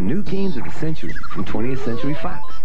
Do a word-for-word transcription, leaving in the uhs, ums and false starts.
new games of the century from twentieth Century Fox.